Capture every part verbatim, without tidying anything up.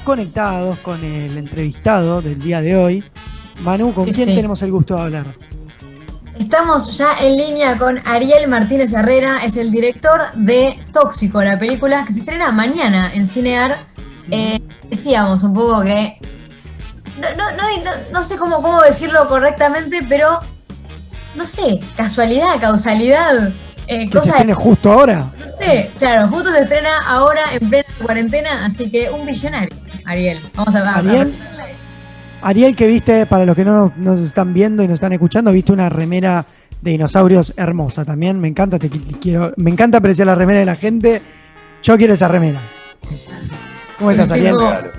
conectados con el entrevistado del día de hoy. Manu, ¿con Sí, quién sí. tenemos el gusto de hablar? Estamos ya en línea con Ariel Martínez Herrera, es el director de Tóxico, la película que se estrena mañana en Cinear. Eh, decíamos un poco que... No, no, no, no, no sé cómo, cómo decirlo correctamente, pero... No sé, casualidad, causalidad. Eh, ¿Que se cosa estrene justo ahora? No sé, claro, justo se estrena ahora en plena cuarentena, así que un billonario, Ariel. Vamos a ver. Ariel, Ariel, que viste, para los que no nos, nos están viendo y nos están escuchando, viste una remera de dinosaurios hermosa también. Me encanta, te quiero, me encanta apreciar la remera de la gente. Yo quiero esa remera. ¿Cómo estás, Ariel?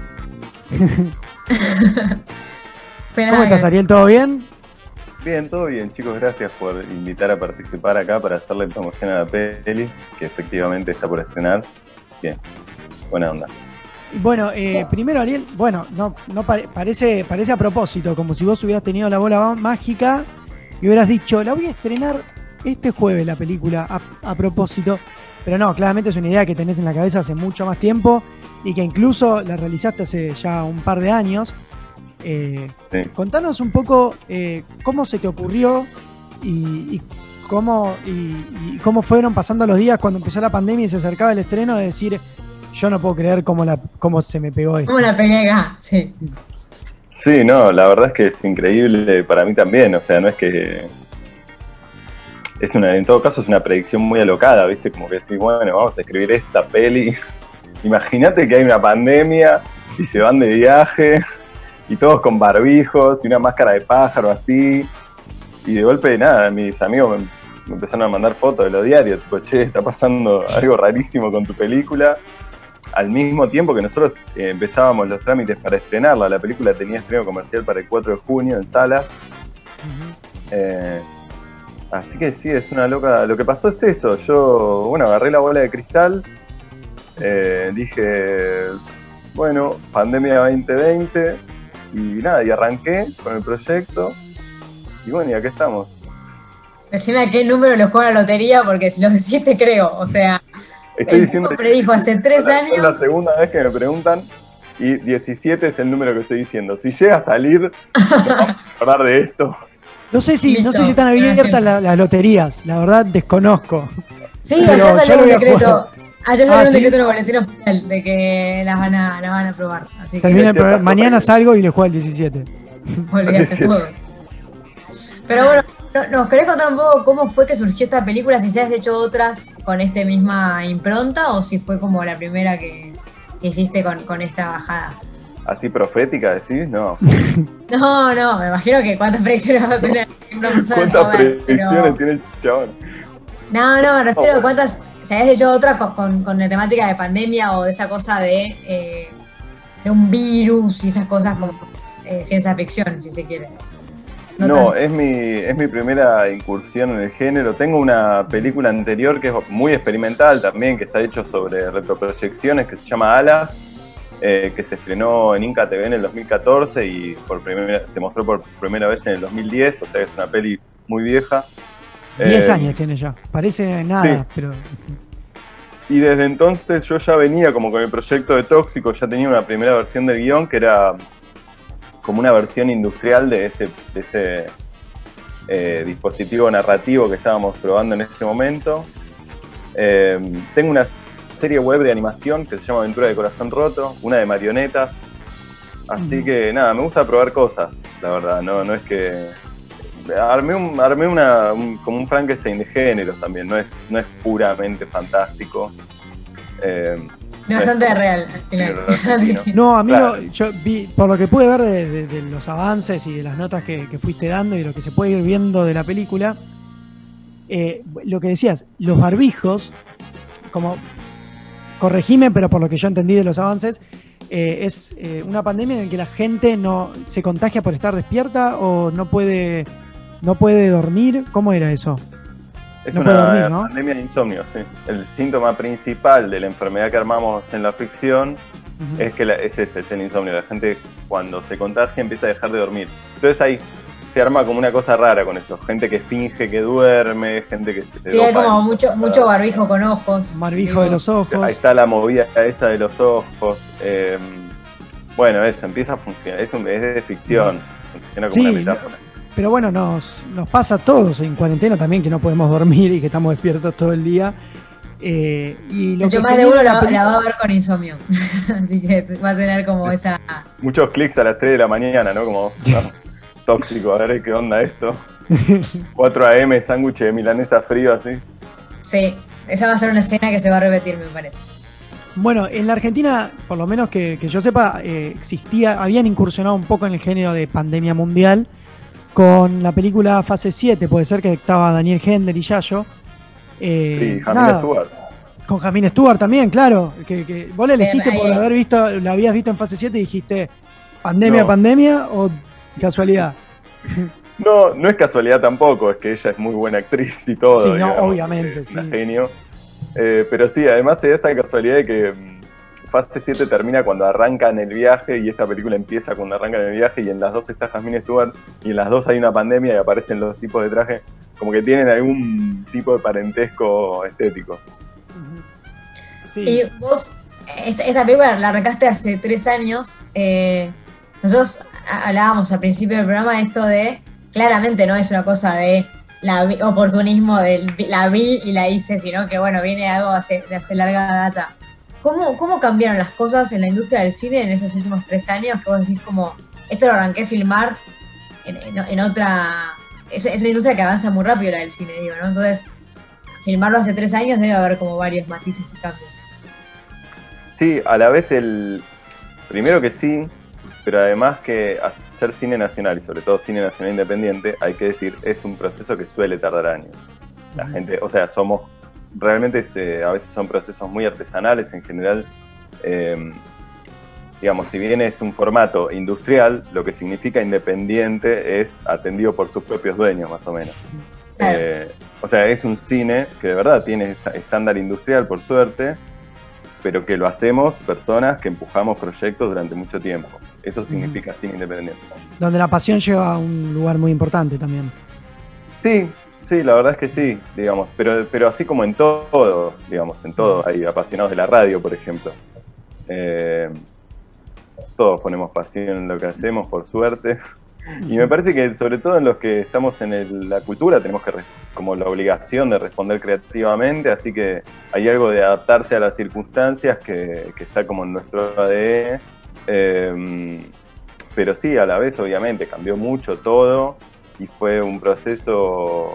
¿Cómo estás, Ariel? ¿Todo bien? Bien, todo bien, chicos. Gracias por invitar a participar acá para hacerle promoción a la peli, que efectivamente está por estrenar. Bien, buena onda. Bueno, eh, primero, Ariel, bueno, no, no pare, parece, parece a propósito, como si vos hubieras tenido la bola mágica y hubieras dicho, la voy a estrenar este jueves la película a, a propósito. Pero no, claramente es una idea que tenés en la cabeza hace mucho más tiempo y que incluso la realizaste hace ya un par de años. Eh, sí. Contanos un poco eh, cómo se te ocurrió y, y, cómo, y, y cómo fueron pasando los días cuando empezó la pandemia y se acercaba el estreno, de decir, yo no puedo creer cómo, la, cómo se me pegó esto. ¿Cómo la pegué acá? Sí. Sí, no, la verdad es que es increíble para mí también, o sea, no es que... Es una, en todo caso es una predicción muy alocada, ¿viste? Como que decís, bueno, vamos a escribir esta peli. Imagínate que hay una pandemia y se van de viaje... Y todos con barbijos y una máscara de pájaro así. Y de golpe, nada, mis amigos me, me empezaron a mandar fotos de los diarios. Tipo, che, está pasando algo rarísimo con tu película. Al mismo tiempo que nosotros eh, empezábamos los trámites para estrenarla. La película tenía estreno comercial para el cuatro de junio en salas. Uh-huh. eh, así que sí, es una loca. Lo que pasó es eso. Yo, bueno, agarré la bola de cristal. Eh, dije, bueno, pandemia veinte veinte. Y nada, y arranqué con el proyecto. Y bueno, y acá estamos. Decime a qué número le juega la lotería, porque si lo decís te creo. O sea, Estoy el diciendo tipo predijo hace tres la, años. Es la segunda vez que me preguntan. Y diecisiete es el número que estoy diciendo. Si llega a salir, nos vamos a hablar de esto. No sé si, no sé si están abiertas la, las loterías. La verdad, desconozco. Sí, allá salió un decreto. Ayer salió ah, un ¿sí? decreto en el boletín oficial de que las van a, las van a aprobar. Así Termina que... el programa. Mañana salgo y le juego el diecisiete. Olvídate todos. Pero bueno, ¿nos querés contar un poco cómo fue que surgió esta película? Si ya has hecho otras con esta misma impronta o si fue como la primera que, que hiciste con, con esta bajada. ¿Así profética decís? No. No, no, me imagino que cuántas predicciones va a tener. No. ¿Cuántas saber, predicciones pero... tiene el chabón? No, no, me refiero a cuántas... Si habías hecho otra con, con, con la temática de pandemia o de esta cosa de, eh, de un virus y esas cosas como eh, ciencia ficción, si se quiere. No, no es, mi, es mi primera incursión en el género. Tengo una película anterior que es muy experimental también, que está hecho sobre retroproyecciones, que se llama Alas, eh, que se estrenó en Inca T V en el dos mil catorce y por primera, se mostró por primera vez en el dos mil diez, o sea que es una peli muy vieja. Diez eh, años tiene ya, parece nada, sí. Pero... Y desde entonces yo ya venía como con el proyecto de Tóxico, ya tenía una primera versión del guión que era como una versión industrial de ese, de ese eh, dispositivo narrativo que estábamos probando en ese momento. Eh, tengo una serie web de animación que se llama Aventura de Corazón Roto, una de marionetas, así mm. que nada, me gusta probar cosas, la verdad, no, no es que... Armé, un, armé una, un, como un Frankenstein de géneros también, no es, no es puramente fantástico. Eh, no bastante es real, al final. No, a mí claro. lo, yo vi, por lo que pude ver de, de, de los avances y de las notas que, que fuiste dando y lo que se puede ir viendo de la película, eh, lo que decías, los barbijos, como, corregime, pero por lo que yo entendí de los avances, eh, es eh, una pandemia en la que la gente no se contagia por estar despierta o no puede... ¿No puede dormir? ¿Cómo era eso? Es no una puede dormir, ¿no? pandemia de insomnio, sí. El síntoma principal de la enfermedad que armamos en la ficción uh-huh. es que la, es ese, es el insomnio. La gente cuando se contagia empieza a dejar de dormir. Entonces ahí se arma como una cosa rara con eso. Gente que finge que duerme, gente que se... Sí, hay como mucho, mucho barbijo con ojos. Barbijo de los ojos. Ahí está la movida esa de los ojos. Eh, Bueno, eso, empieza a funcionar, es, un, es de ficción, funciona como Sí, una metáfora. Pero bueno, nos, nos pasa a todos en cuarentena también, que no podemos dormir y que estamos despiertos todo el día. Eh, y lo De hecho, que más de genera uno la la, película- la va a ver con insomnio. Así que va a tener como esa... Muchos clics a las tres de la mañana, ¿no? Como, no, tóxico, a ver qué onda esto. cuatro a eme, sándwich de milanesa frío, así. Sí, esa va a ser una escena que se va a repetir, me parece. Bueno, en la Argentina, por lo menos que, que yo sepa, eh, existía, habían incursionado un poco en el género de pandemia mundial con la película Fase siete, puede ser que estaba Daniel Hender y Yayo. Eh, Sí, Jamil nada, Stewart. Con Jamín Stewart también, claro. Que, que vos la elegiste Bien, por ahí. haber visto, la habías visto en Fase siete y dijiste, ¿pandemia, No. pandemia o casualidad? No, no es casualidad tampoco, es que ella es muy buena actriz y todo. Sí, no, digamos, obviamente, es una sí. genio. Eh, pero sí, además se da esa casualidad de que mm, Fase siete termina cuando arrancan el viaje y esta película empieza cuando arrancan el viaje y en las dos está Jasmine Stewart y en las dos hay una pandemia y aparecen los tipos de traje, como que tienen algún tipo de parentesco estético. Sí. Y vos, esta, esta película la arrancaste hace tres años. Eh, nosotros hablábamos al principio del programa de esto de, claramente no es una cosa de la vi- oportunismo, de la vi y la hice, sino que bueno, viene algo hace, de hace larga data. ¿Cómo, ¿Cómo cambiaron las cosas en la industria del cine en esos últimos tres años? Que vos decís como, esto lo arranqué a filmar en, en- en otra... Es, es una industria que avanza muy rápido la del cine, digo, ¿no? Entonces, filmarlo hace tres años debe haber como varios matices y cambios. Sí, a la vez el... Primero que sí, pero además que hacer cine nacional y sobre todo cine nacional independiente, hay que decir, es un proceso que suele tardar años. La gente, o sea, somos... Realmente se- a veces son procesos muy artesanales en general. eh, digamos, si bien es un formato industrial, lo que significa independiente es atendido por sus propios dueños, más o menos. Claro. Eh, o sea, es un cine que de verdad tiene esta- estándar industrial, por suerte, pero que lo hacemos personas que empujamos proyectos durante mucho tiempo. Eso significa cine independiente. Donde la pasión lleva a un lugar muy importante también. Sí, sí, la verdad es que sí, digamos, pero, pero así como en todo, digamos, en todo, hay apasionados de la radio, por ejemplo. Eh, todos ponemos pasión en lo que hacemos, por suerte. Y me parece que sobre todo en los que estamos en el- la cultura tenemos que re- como la obligación de responder creativamente, así que hay algo de adaptarse a las circunstancias que, que está como en nuestro A D N. Eh, pero sí, a la vez obviamente cambió mucho todo y fue un proceso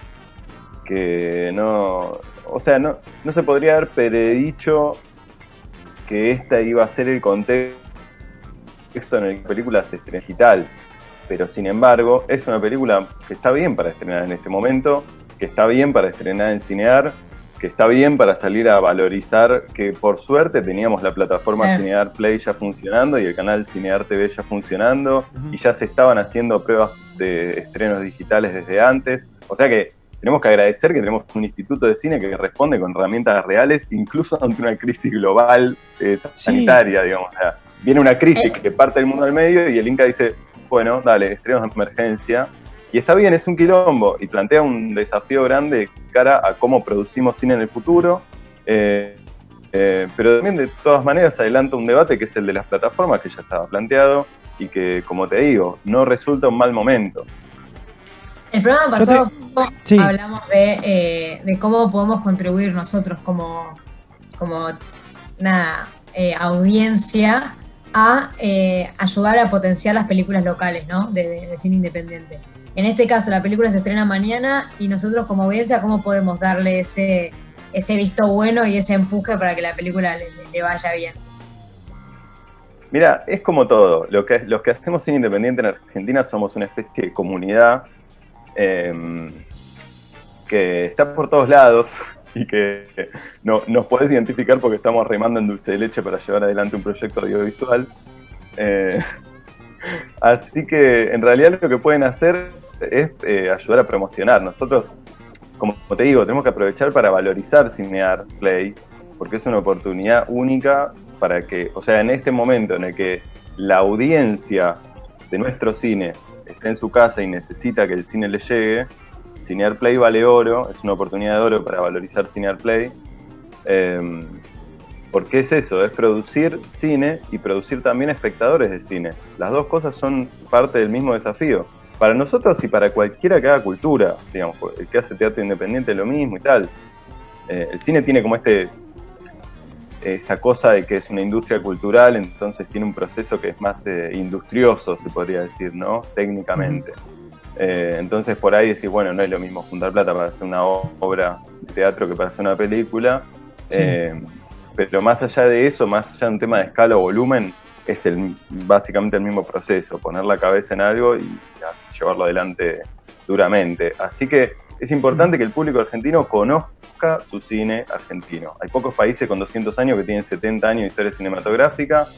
que no, o sea, no, no se podría haber predicho que esta iba a ser el contexto en el que la película se estrena digital. Pero sin embargo, es una película que está bien para estrenar en este momento, que está bien para estrenar en Cinear, que está bien para salir a valorizar que por suerte teníamos la plataforma Claro. Cinear Play ya funcionando y el canal Cinear T V ya funcionando, y ya se estaban haciendo pruebas de estrenos digitales desde antes. O sea que tenemos que agradecer que tenemos un instituto de cine que responde con herramientas reales, incluso ante una crisis global eh, sanitaria, digamos. O sea, viene una crisis que parte el mundo al medio y el Inca dice, bueno, dale, estrenos de emergencia. Y está bien, es un quilombo y plantea un desafío grande de cara a cómo producimos cine en el futuro. Eh, eh, pero también, de todas maneras, adelanta un debate que es el de las plataformas, que ya estaba planteado y que, como te digo, no resulta un mal momento. El programa Yo te- pasado Sí. hablamos de, eh, de cómo podemos contribuir nosotros como, como una eh, audiencia a eh, ayudar a potenciar las películas locales, ¿no? De, de- de cine independiente. En este caso, la película se estrena mañana y nosotros como audiencia, ¿cómo podemos darle ese, ese visto bueno y ese empuje para que la película le, le- le vaya bien? Mira, es como todo. Lo que, los que hacemos cine independiente en Argentina somos una especie de comunidad eh, que está por todos lados y que no, nos podés identificar porque estamos remando en dulce de leche para llevar adelante un proyecto audiovisual. Eh, así que en realidad lo que pueden hacer es eh, ayudar a promocionar. Nosotros, como te digo, tenemos que aprovechar para valorizar Cinear Play, porque es una oportunidad única para que, o sea, en este momento en el que la audiencia de nuestro cine está en su casa y necesita que el cine le llegue, Cinear Play vale oro, es una oportunidad de oro para valorizar Cinear Play. Eh, Porque es eso, es producir cine y producir también espectadores de cine. Las dos cosas son parte del mismo desafío. Para nosotros y para cualquiera que haga cultura, digamos, el que hace teatro independiente es lo mismo y tal. Eh, el cine tiene como este esta cosa de que es una industria cultural, entonces tiene un proceso que es más eh, industrioso, se podría decir, ¿no? Técnicamente. Eh, entonces por ahí decís, bueno, no es lo mismo juntar plata para hacer una obra de teatro que para hacer una película. Sí. Eh, pero más allá de eso, más allá de un tema de escala o volumen, es el, básicamente el mismo proceso, poner la cabeza en algo y llevarlo adelante duramente. Así que es importante que el público argentino conozca su cine argentino. Hay pocos países con doscientos años que tienen setenta años de historia cinematográfica,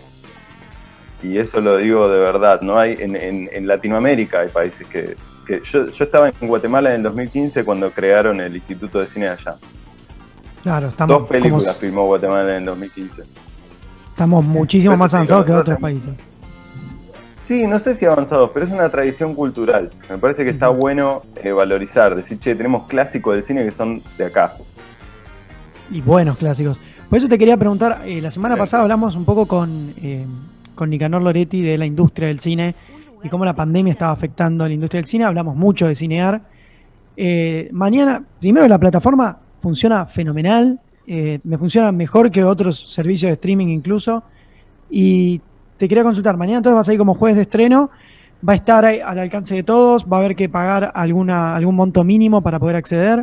y eso lo digo de verdad. No hay en, en, en Latinoamérica hay países que... que yo, yo estaba en Guatemala en el dos mil quince cuando crearon el Instituto de Cine de allá. Claro, estamos... Dos películas como... filmó Guatemala en el dos mil quince. Estamos muchísimo más avanzados que otros países. Sí, no sé si avanzados, pero es una tradición cultural. Me parece que está bueno eh, valorizar, decir, che, tenemos clásicos del cine que son de acá. Y buenos clásicos. Por eso te quería preguntar, eh, la semana pasada hablamos un poco con, eh, con Nicanor Loretti de la industria del cine y cómo la pandemia estaba afectando a la industria del cine. Hablamos mucho de Cinear. Eh, mañana, primero la plataforma funciona fenomenal, eh, me funciona mejor que otros servicios de streaming incluso, y te quería consultar, mañana entonces vas a ir como jueves de estreno, va a estar al alcance de todos, va a haber que pagar alguna algún monto mínimo para poder acceder.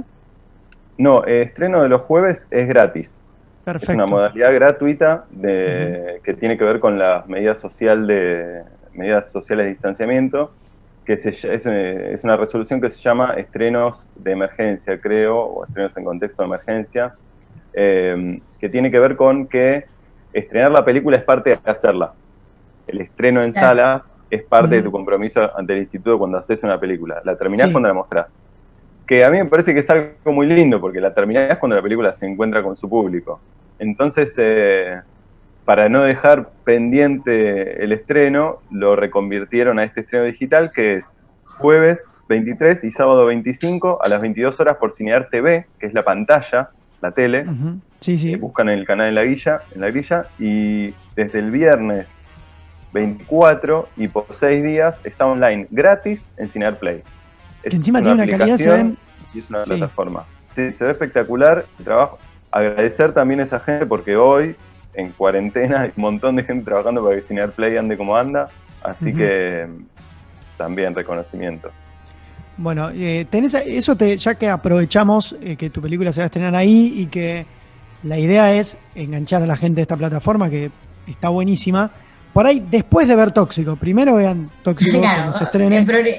No, eh, estreno de los jueves es gratis. Perfecto. Es una modalidad gratuita de, uh-huh. que tiene que ver con las medidas, social de, medidas sociales de distanciamiento, que se, es, es una resolución que se llama estrenos de emergencia, creo, o estrenos en contexto de emergencia, eh, que tiene que ver con que estrenar la película es parte de hacerla. El estreno en claro. salas es parte uh-huh. de tu compromiso ante el instituto cuando haces una película. La terminás sí. cuando la mostrás. Que a mí me parece que es algo muy lindo, porque la terminás cuando la película se encuentra con su público. Entonces, eh, para no dejar pendiente el estreno, lo reconvirtieron a este estreno digital, que es jueves veintitrés y sábado veinticinco a las veintidós horas por Cinear T V, que es la pantalla, la tele. Uh-huh. Sí, sí. Que buscan en el canal en la grilla, en la grilla, y desde el viernes veinticuatro y por seis días está online gratis en Cinear Play. Es que encima tiene una calidad, se ven... Y es una sí. plataforma. Sí, se ve espectacular el trabajo. Agradecer también a esa gente porque hoy, en cuarentena, hay un montón de gente trabajando para que Cinear Play ande como anda. Así uh-huh. que también reconocimiento. Bueno, eh, tenés eso te, ya que aprovechamos eh, que tu película se va a estrenar ahí y que la idea es enganchar a la gente de esta plataforma que está buenísima. Por ahí, después de ver Tóxico, primero vean Tóxico claro, cuando se estrene. En, eh,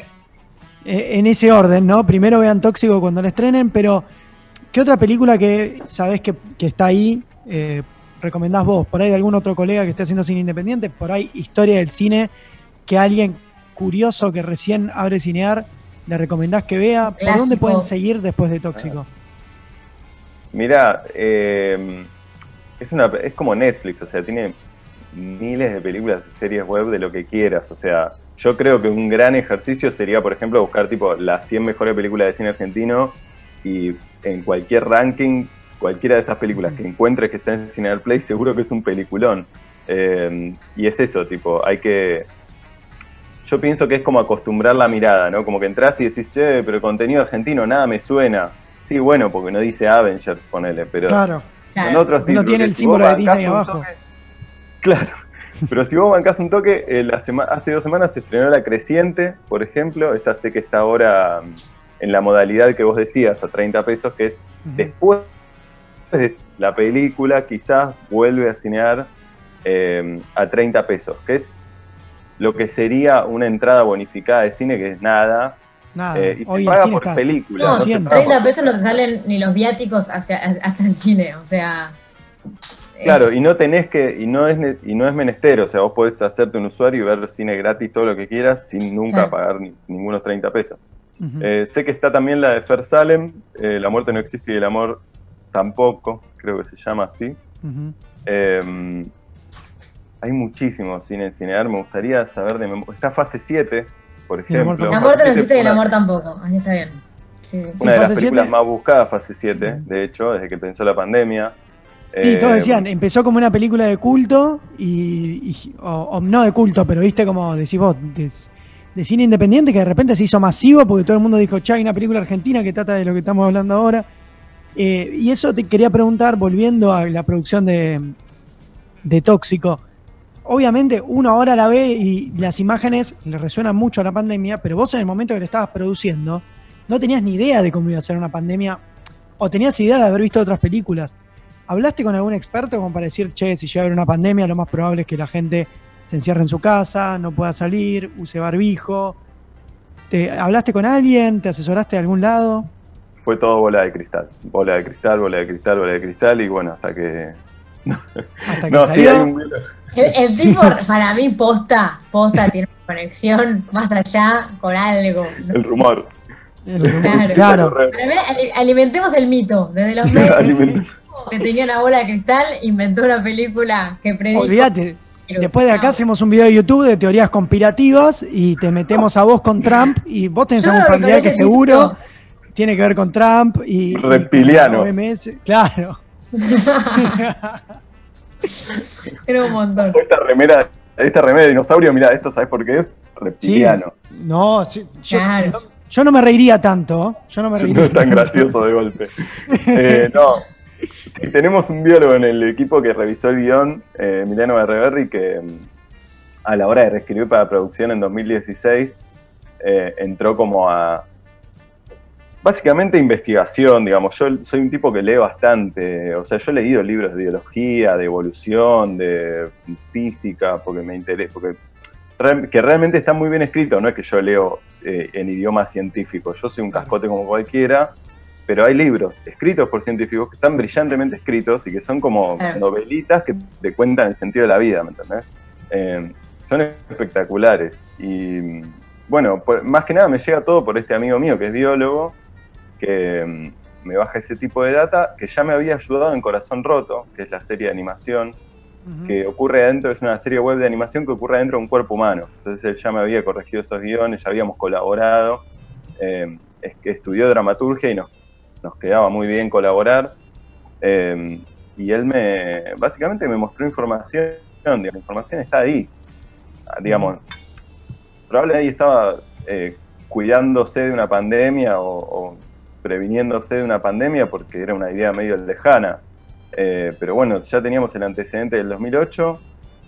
en ese orden, ¿no? Primero vean Tóxico cuando la estrenen, pero ¿qué otra película que sabés que, que está ahí eh, recomendás vos? Por ahí de algún otro colega que esté haciendo cine independiente, por ahí historia del cine, que alguien curioso que recién abre Cinear, le recomendás que vea. ¿Por Clásico. dónde pueden seguir después de Tóxico? Mirá, eh, es, una, es como Netflix, o sea, tiene miles de películas y series web de lo que quieras. O sea, yo creo que un gran ejercicio sería, por ejemplo, buscar tipo las cien mejores películas de cine argentino y en cualquier ranking, cualquiera de esas películas que encuentres que está en Cinear Play, seguro que es un peliculón. Eh, y es eso, tipo, hay que... Yo pienso que es como acostumbrar la mirada, ¿no? Como que entras y decís, che, pero contenido argentino, nada me suena. Sí, bueno, porque no dice Avengers, ponele, pero... Claro, claro. En otros no tiene el si símbolo de Disney abajo. Toque, claro, pero si vos bancás un toque, eh, la sema- hace dos semanas se estrenó La Creciente, por ejemplo, esa sé que está ahora en la modalidad que vos decías, a treinta pesos, que es uh-huh. después de la película, quizás vuelve a cinear eh, a treinta pesos, que es lo que sería una entrada bonificada de cine, que es nada. Nada. Eh, y Hoy se paga cine por está... película. No, no treinta pesos no te salen ni los viáticos hacia, hasta el cine, o sea... Claro, es... y no tenés que, y no es y no es menester, o sea, vos podés hacerte un usuario y ver cine gratis todo lo que quieras sin nunca claro. pagar ni, ningunos treinta pesos. Uh-huh. Eh, sé que está también la de Fer Salem, eh, La muerte no existe y el amor tampoco, creo que se llama así. Uh-huh. Eh, hay muchísimos cine en Cinear, me gustaría saber de memoria. Está Fase siete, por ejemplo. La muerte no existe y el amor tampoco, así está bien. Sí, sí. Una sí, de las películas siete. más buscadas, Fase siete, uh-huh. de hecho, desde que pensó la pandemia. Sí, todos Eh, decían, empezó como una película de culto, y, y- o, o no de culto, pero viste como decís vos, de, de cine independiente, que de repente se hizo masivo porque todo el mundo dijo, che, hay una película argentina que trata de lo que estamos hablando ahora. Eh, y eso te quería preguntar, volviendo a la producción de, de Tóxico. Obviamente uno ahora la ve y las imágenes le resuenan mucho a la pandemia, pero vos en el momento que le estabas produciendo no tenías ni idea de cómo iba a ser una pandemia, o tenías idea de haber visto otras películas. ¿Hablaste con algún experto como para decir, che, si llega a haber una pandemia, lo más probable es que la gente se encierre en su casa, no pueda salir, use barbijo? ¿Te, ¿Hablaste con alguien? ¿Te asesoraste de algún lado? Fue todo bola de cristal, bola de cristal, bola de cristal, bola de cristal, y bueno, hasta que... Hasta que no, salió. sí, hay un... El, el tipo, para mí, posta, posta tiene una conexión más allá con algo. el rumor. Claro. Claro. Para mí, ali- alimentemos el mito. Desde los medios Alimentar. que tenía una bola de cristal, inventó una película que predijo. Olvídate. virus. Después de acá Chao. hacemos un video de YouTube de teorías conspirativas y te metemos a vos con Trump, y vos tenés Yo algún creo que familiar con que ese seguro título- tiene que ver con Trump y, y con Reptiliano. la O M S. Claro. Era un montón. Esta remera, esta remera de dinosaurio, mira, esto ¿sabes por qué es? Sí. Reptiliano. No, sí, yo, Claro. no, yo no me reiría tanto. Yo no me reiría No es tan tanto. gracioso de golpe. Eh, no, sí, tenemos un biólogo en el equipo que revisó el guión, eh, Emiliano Berreberri, que mm, a la hora de reescribir para producción en dos mil dieciséis eh, entró como a... Básicamente investigación, digamos. Yo soy un tipo que lee bastante. O sea, yo he leído libros de biología, de evolución, de física, porque me interesa, porque re- que realmente están muy bien escritos. No es que yo leo eh, en idioma científico. Yo soy un cascote como cualquiera, pero hay libros escritos por científicos que están brillantemente escritos y que son como Claro. novelitas que te cuentan el sentido de la vida, ¿me entendés? Eh, son espectaculares. Y bueno, por- más que nada me llega todo por este amigo mío que es biólogo, que mm, me baja ese tipo de data, que ya me había ayudado en Corazón Roto, que es la serie de animación, Ujú. que ocurre adentro, es una serie web de animación que ocurre dentro de un cuerpo humano. Entonces él ya me había corregido esos guiones, ya habíamos colaborado, eh, es que estudió dramaturgia y nos, nos quedaba muy bien colaborar. Eh, y él me, básicamente me mostró información, digamos, la información está ahí, digamos, probablemente ahí estaba eh, cuidándose de una pandemia o, o previniéndose de una pandemia porque era una idea medio lejana. Eh, pero bueno, ya teníamos el antecedente del dos mil ocho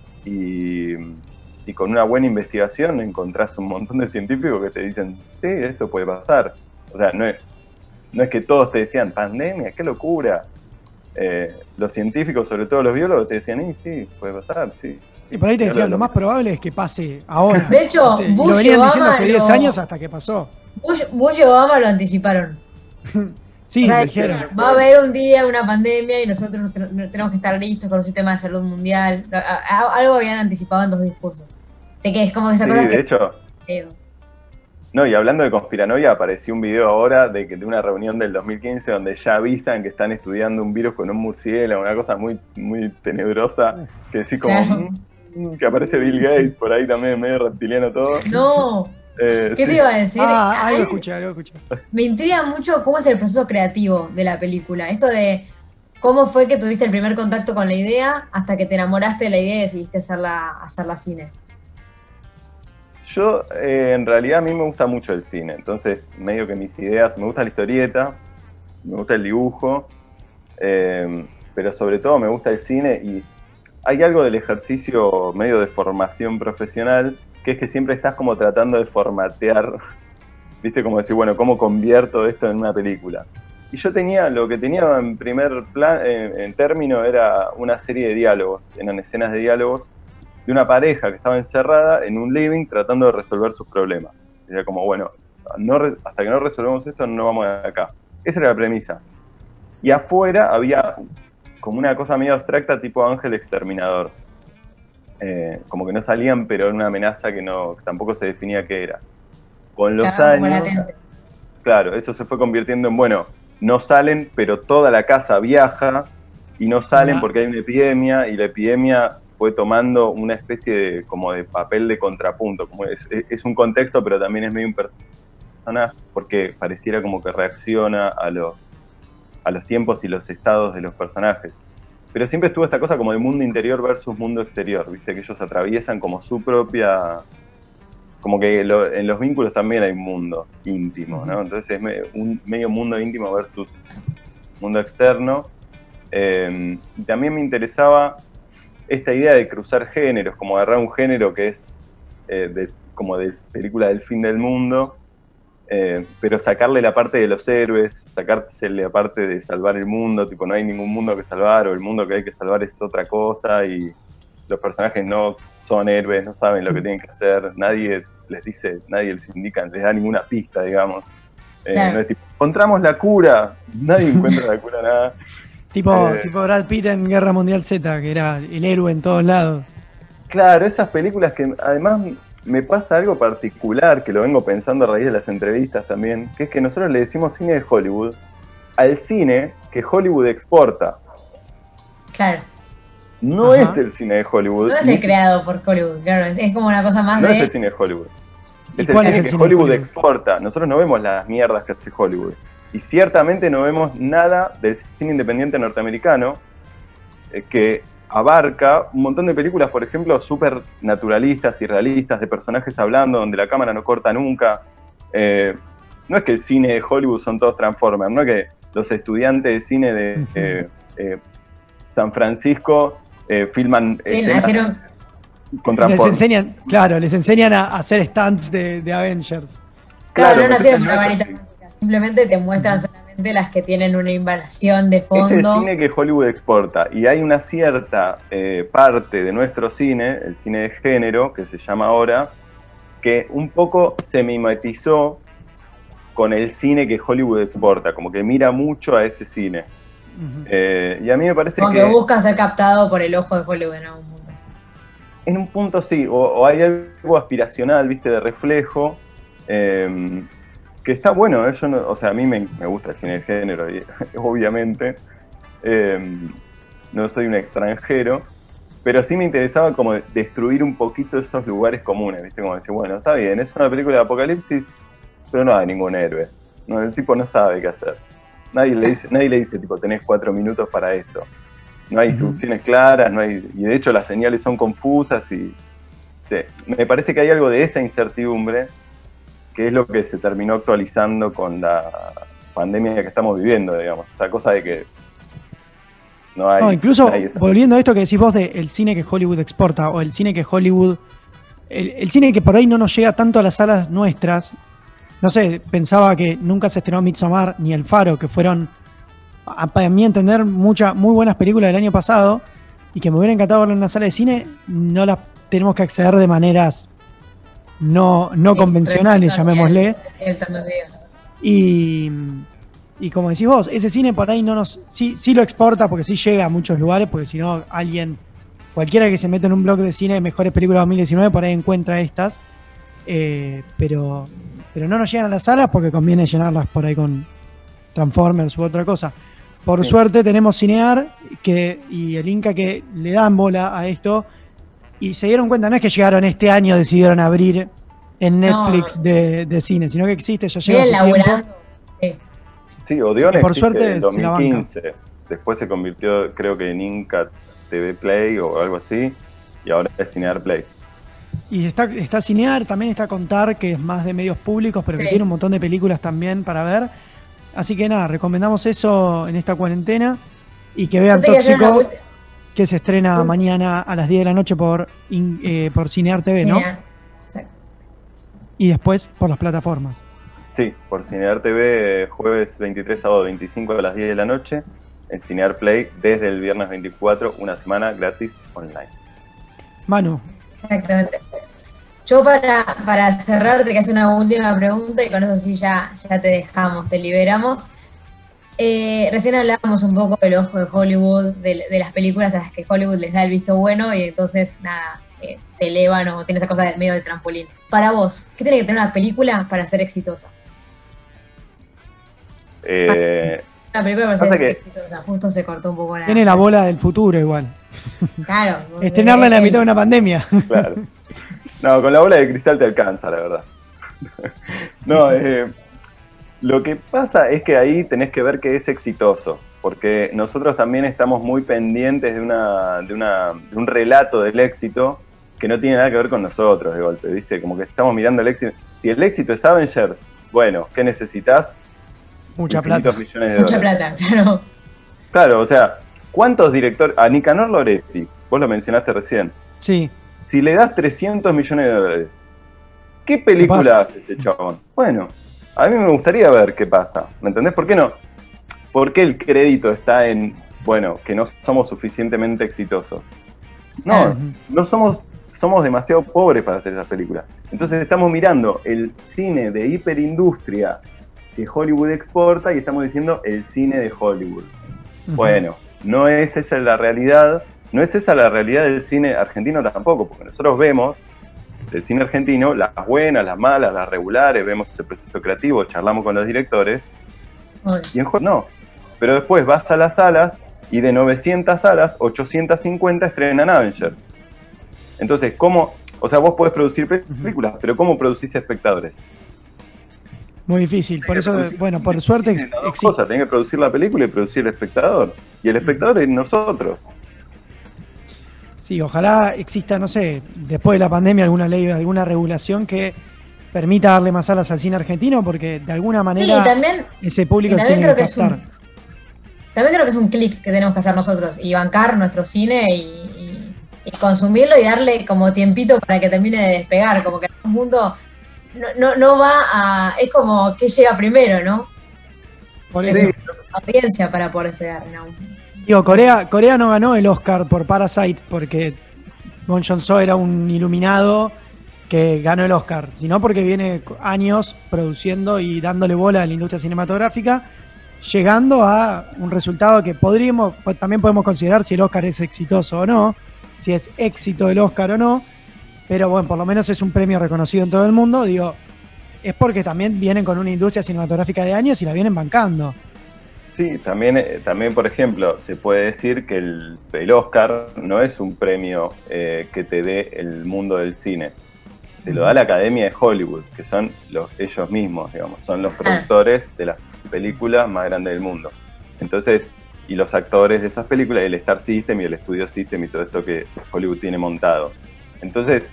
y, y con una buena investigación encontrás un montón de científicos que te dicen, sí, esto puede pasar. O sea, no es, no es que todos te decían, pandemia, qué locura. Eh, los científicos, sobre todo los biólogos, te decían, sí, sí, puede pasar, sí. Y por ahí te Ya decían, lo- lo más probable es que pase ahora. De hecho, ¿Viste? Y Bush lo y venían Obama diciendo hace diez lo- años hasta que pasó. Bush, Bush y Obama lo anticiparon. Sí, O sea, lo dijeron. va a haber un día una pandemia y nosotros te- tenemos que estar listos con un sistema de salud mundial. A- a- Algo habían anticipado en dos discursos. Sé que es como que esa Sí, cosa de que... hecho, creo. no, y hablando de conspiranoia, apareció un video ahora de, que, de una reunión del dos mil quince donde ya avisan que están estudiando un virus con un murciélago, una cosa muy, muy tenebrosa, que sí como Claro. mm, que aparece Bill Gates por ahí también, medio reptiliano todo. No, Eh, ¿qué sí. te iba a decir? Ah, Ay, algo escuché, algo escuché. me intriga mucho cómo es el proceso creativo de la película. Esto de cómo fue que tuviste el primer contacto con la idea hasta que te enamoraste de la idea y decidiste hacerla, hacerla cine. Yo, eh, en realidad, a mí me gusta mucho el cine, entonces, medio que mis ideas, me gusta la historieta, me gusta el dibujo, eh, pero sobre todo me gusta el cine y hay algo del ejercicio medio de formación profesional, que es que siempre estás como tratando de formatear, viste, como decir, bueno, ¿cómo convierto esto en una película? Y yo tenía, lo que tenía en primer plan, en, en término, era una serie de diálogos, eran escenas de diálogos, de una pareja que estaba encerrada en un living tratando de resolver sus problemas. Era como, bueno, no re- hasta que no resolvemos esto no vamos de acá. Esa era la premisa. Y afuera había como una cosa medio abstracta tipo Ángel Exterminador. Eh, como que no salían, pero era una amenaza que, no, que tampoco se definía qué era. Con los Claro, como años, latente. claro, eso se fue convirtiendo en, bueno, no salen, pero toda la casa viaja y no salen Mirá. porque hay una epidemia y la epidemia fue tomando una especie de, como de papel de contrapunto. Como es, es un contexto, pero también es medio un personaje porque pareciera como que reacciona a los, a los tiempos y los estados de los personajes. pero siempre estuvo esta cosa como de mundo interior versus mundo exterior, viste, que ellos atraviesan como su propia, como que lo, en los vínculos también hay un mundo íntimo, ¿no? Entonces es me, un medio mundo íntimo versus mundo externo. Eh, y también me interesaba esta idea de cruzar géneros, como agarrar un género que es eh, de, como de película del fin del mundo, eh, pero sacarle la parte de los héroes, sacársele la parte de salvar el mundo, tipo no hay ningún mundo que salvar, o el mundo que hay que salvar es otra cosa, y los personajes no son héroes, no saben lo que tienen que hacer, nadie les dice, nadie les indica, les da ninguna pista, digamos. Eh, claro. No es tipo, encontramos la cura, nadie encuentra la cura, nada. Tipo, eh, tipo Brad Pitt en Guerra Mundial Z, que era el héroe en todos lados. Claro, esas películas que además me pasa algo particular, que lo vengo pensando a raíz de las entrevistas también, que es que nosotros le decimos cine de Hollywood al cine que Hollywood exporta. Claro. No Ajá. es el cine de Hollywood. No es el creado por Hollywood, claro, es, es como una cosa más no de... No es el cine de Hollywood. Es el cine es el que cine Hollywood, Hollywood exporta. Nosotros no vemos las mierdas que hace Hollywood. Y ciertamente no vemos nada del cine independiente norteamericano eh, que abarca un montón de películas, por ejemplo, súper naturalistas y realistas, de personajes hablando, donde la cámara no corta nunca. Eh, no es que el cine de Hollywood son todos Transformers, no es que los estudiantes de cine de eh, eh, San Francisco eh, filman sí, nacieron... con Transformers. Les enseñan, claro, les enseñan a hacer stunts de, de Avengers. Claro, claro no nacieron con una varita mágica. Simplemente te muestran solamente las que tienen una inversión de fondo. Es el cine que Hollywood exporta. Y hay una cierta eh, parte de nuestro cine, el cine de género, que se llama ahora, que un poco se mimetizó con el cine que Hollywood exporta. Como que mira mucho a ese cine. Uh-huh. eh, y a mí me parece como que... que busca ser captado por el ojo de Hollywood en algún punto. En un punto sí. O, o hay algo aspiracional, viste, de reflejo. Eh, que está bueno, ¿eh? Yo no, o sea, a mí me, me gusta el cine de género, y, obviamente, eh, no soy un extranjero, pero sí me interesaba como destruir un poquito esos lugares comunes, ¿viste? Como decir, bueno, está bien, es una película de apocalipsis, pero no hay ningún héroe, no, el tipo no sabe qué hacer, nadie le dice, nadie le dice, tipo, tenés cuatro minutos para esto, no hay instrucciones claras, no hay, y de hecho las señales son confusas, y sí, me parece que hay algo de esa incertidumbre, que es lo que se terminó actualizando con la pandemia que estamos viviendo, digamos. O sea, cosa de que no hay... No, incluso, volviendo a esto que decís vos del cine que Hollywood exporta, o el cine que Hollywood... El, el cine que por ahí no nos llega tanto a las salas nuestras. No sé, pensaba que nunca se estrenó Midsommar ni El Faro, que fueron, a, a mi entender, muchas muy buenas películas del año pasado, y que me hubiera encantado verlo en una sala de cine, no las tenemos que acceder de maneras... no, no sí, convencionales, llamémosle. Y, y como decís vos, ese cine por ahí no nos sí, sí lo exporta porque sí llega a muchos lugares, porque si no alguien, cualquiera que se meta en un blog de cine de mejores películas dos mil diecinueve, por ahí encuentra estas, eh, pero, pero no nos llegan a las salas porque conviene llenarlas por ahí con Transformers u otra cosa. Por sí. suerte tenemos Cinear que, y el Inca que le dan bola a esto. Y se dieron cuenta, no es que llegaron este año, decidieron abrir en Netflix no. de, de cine, sino que existe, ya lleva Bien laburando. Sí, sí Odeon por existe suerte en dos mil quince. Después se convirtió, creo que en Inca T V Play o algo así, y ahora es Cinear Play. Y está, está Cinear, también está Contar, que es más de medios públicos, pero sí. que tiene un montón de películas también para ver. Así que nada, recomendamos eso en esta cuarentena, y que vean Tóxico, que se estrena uh. mañana a las diez de la noche por, eh, por Cinear T V, ¿no? Cinear. Exacto. Y después por las plataformas. Sí, por Cinear T V, jueves veintitrés, sábado veinticinco a las diez de la noche, en Cinear Play desde el viernes veinticuatro, una semana gratis online. Manu. Exactamente. Yo para, para cerrar te quiero hacer una última pregunta y con eso sí ya, ya te dejamos, te liberamos. Eh, recién hablábamos un poco del ojo de Hollywood, de, de las películas a las que Hollywood les da el visto bueno y entonces nada, eh, se elevan o tiene esa cosa de medio de trampolín. Para vos, ¿qué tiene que tener una película para ser exitosa? Eh, una película para ser que... exitosa, justo se cortó un poco la... Tiene la bola del futuro igual. Claro. Estrenarla en la mitad de una pandemia. Claro. No, con la bola de cristal te alcanza, la verdad. No, eh... lo que pasa es que ahí tenés que ver que es exitoso. porque nosotros también estamos muy pendientes de, una, de, una, de un relato del éxito que no tiene nada que ver con nosotros de golpe, ¿viste? Como que estamos mirando el éxito. Si el éxito es Avengers, bueno, ¿qué necesitas? Mucha plata. Millones de Mucha dólares. plata, claro. Claro, o sea, ¿cuántos directores? A Nicanor Loretti, vos lo mencionaste recién. Sí. Si le das trescientos millones de dólares, ¿qué película hace este chabón? Bueno, a mí me gustaría ver qué pasa, ¿me entendés? ¿Por qué no? ¿Por qué el crédito está en, bueno, que no somos suficientemente exitosos? No, Uh-huh. no somos, somos demasiado pobres para hacer esas películas. Entonces estamos mirando el cine de hiperindustria que Hollywood exporta y estamos diciendo el cine de Hollywood. Uh-huh. Bueno, no es esa la realidad, no es esa la realidad del cine argentino tampoco, porque nosotros vemos del cine argentino las buenas, las malas, las regulares, vemos el proceso creativo, charlamos con los directores, Uy. y en Hollywood no. Pero después vas a las salas y de novecientas salas, ochocientas cincuenta estrenan Avengers. Entonces, ¿cómo? O sea, vos podés producir películas, pero ¿cómo producís espectadores? Muy difícil, por eso, bueno, por suerte ex- Tienen las dos existe. cosas, tenés que producir la película y producir el espectador. Y el espectador es nosotros. Sí, ojalá exista, no sé, después de la pandemia alguna ley, alguna regulación que permita darle más alas al cine argentino, porque de alguna Sí, manera y también, ese público y se también tiene creo que que es captar. un, también creo que es un clic que tenemos que hacer nosotros y bancar nuestro cine y, y- y consumirlo y darle como tiempito para que termine de despegar, como que en un mundo no, no, no va a, es como que llega primero, ¿no? Por Es eso. Sí. una audiencia para poder despegar, ¿no? Digo, Corea, Corea no ganó el Oscar por Parasite porque Bong Joon-ho era un iluminado que ganó el Oscar, sino porque viene años produciendo y dándole bola a la industria cinematográfica, llegando a un resultado que podríamos, pues, también podemos considerar si el Oscar es exitoso o no, si es éxito el Oscar o no, pero bueno, por lo menos es un premio reconocido en todo el mundo, digo, es porque también vienen con una industria cinematográfica de años y la vienen bancando. Sí, también, eh, también por ejemplo, se puede decir que el, el Oscar no es un premio eh, que te dé el mundo del cine. Te lo da la Academia de Hollywood, que son los, ellos mismos, digamos, son los productores de las películas más grandes del mundo. Entonces, y los actores de esas películas, el Star System y el Studio System y todo esto que Hollywood tiene montado. Entonces,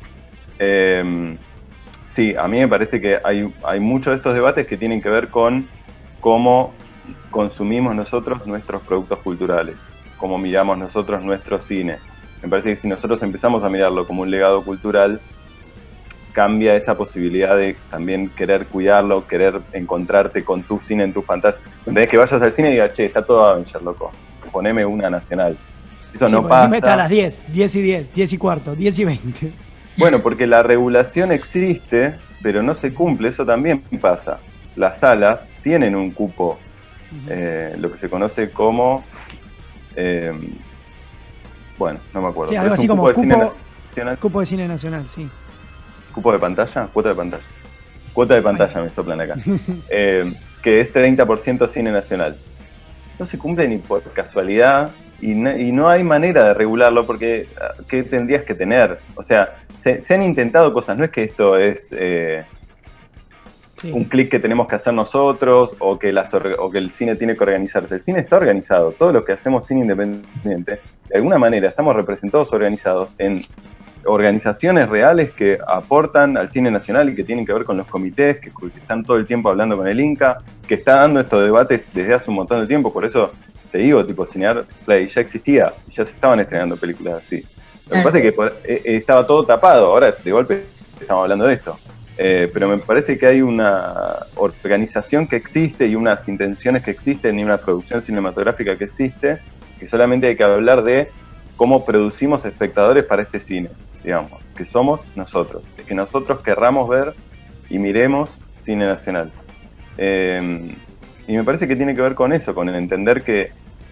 eh, sí, a mí me parece que hay, hay muchos de estos debates que tienen que ver con cómo consumimos nosotros nuestros productos culturales, cómo miramos nosotros nuestro cine. Me parece que si nosotros empezamos a mirarlo como un legado cultural, cambia esa posibilidad de también querer cuidarlo, querer encontrarte con tu cine en tu pantalla. En vez de que vayas al cine y digas, che, está todo Avenger, loco, poneme una nacional. Eso Sí, no porque pasa. encima está a las diez, diez y diez, diez y cuarto, diez y veinte. Bueno, porque la regulación existe, pero no se cumple, eso también pasa. Las salas tienen un cupo, eh, lo que se conoce como, eh, bueno, no me acuerdo. Sí, pero algo es así un como cupo de cine cupo, nacional. cupo de cine nacional, sí. ¿Cupo de pantalla? Cuota de pantalla. Cuota de pantalla me soplan acá. Eh, que es treinta por ciento cine nacional. No se cumple ni por casualidad y no, y no hay manera de regularlo porque ¿qué tendrías que tener? O sea, se, se han intentado cosas, no es que esto es eh, Sí. un clic que tenemos que hacer nosotros o que, las, o que el cine tiene que organizarse. El cine está organizado, todo lo que hacemos cine independiente, de alguna manera estamos representados, organizados en organizaciones reales que aportan al cine nacional y que tienen que ver con los comités, que, que están todo el tiempo hablando con el Inca, que está dando estos debates desde hace un montón de tiempo, por eso te digo, tipo, Cinear Play ya existía, y ya se estaban estrenando películas así. Lo que pasa es que por, eh, estaba todo tapado, ahora de golpe estamos hablando de esto. Eh, pero me parece que hay una organización que existe y unas intenciones que existen y una producción cinematográfica que existe, que solamente hay que hablar de cómo producimos espectadores para este cine, digamos, que somos nosotros, de que nosotros querramos ver y miremos cine nacional. Eh, y me parece que tiene que ver con eso, con el entender que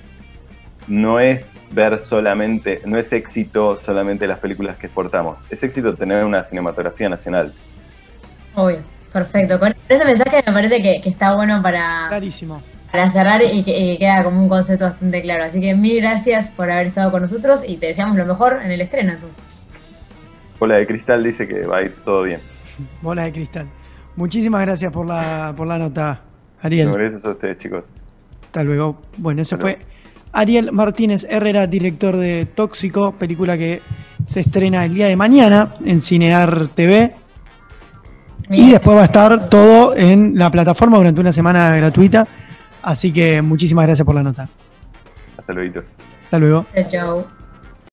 no es ver solamente, no es éxito solamente las películas que exportamos, es éxito tener una cinematografía nacional. Obvio, perfecto. Con ese mensaje me parece que, que está bueno para, Clarísimo. para cerrar y que, y que queda como un concepto bastante claro. Así que mil gracias por haber estado con nosotros y te deseamos lo mejor en el estreno entonces. Bola de Cristal dice que va a ir todo bien. Bola de cristal. Muchísimas gracias por la, por la nota, Ariel. Gracias a ustedes, chicos. Hasta luego. Bueno, ese fue Ariel Martínez Herrera, director de Tóxico, película que se estrena el día de mañana en Cinear T V. Y después va a estar todo en la plataforma durante una semana gratuita. Así que muchísimas gracias por la nota. Hasta luego. Hasta luego. Chao.